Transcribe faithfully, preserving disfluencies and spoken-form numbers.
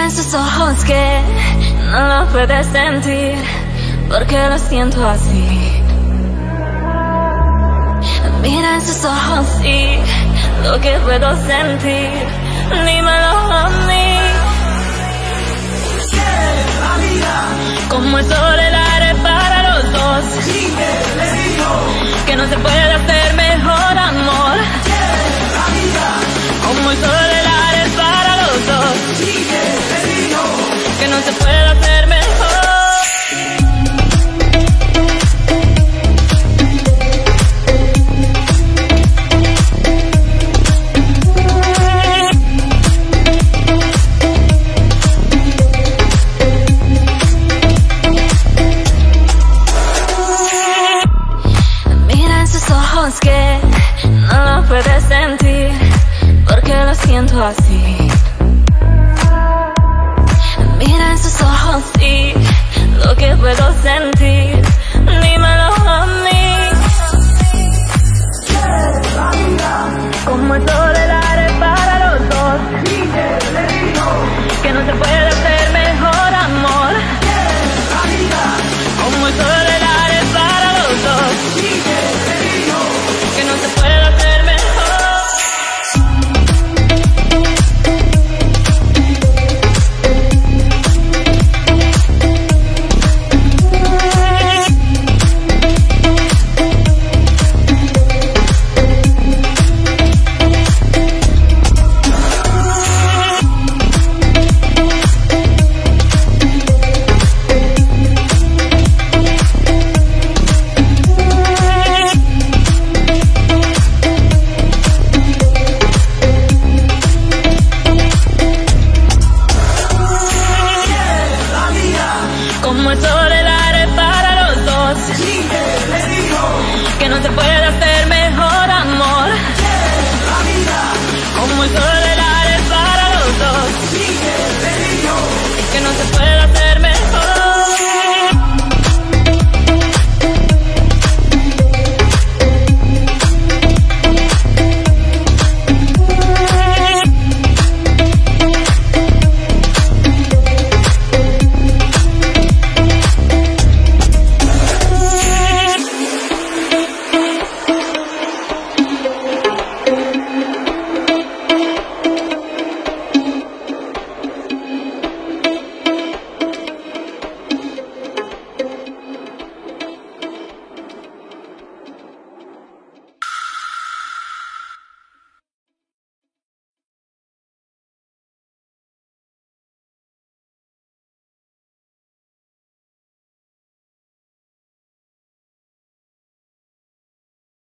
en sus ojos que no lo puedes sentir, porque lo siento así. Mira en sus ojos y lo que puedo sentir, dímelo a mí. Como el sol, el aire para los dos, que no se puede hacer mejor amor. Como el sol, el aire para los dos, que no se puede hacer mejor. Que no lo puedes sentir, porque lo siento así. Mira en sus ojos y lo que puedo sentir.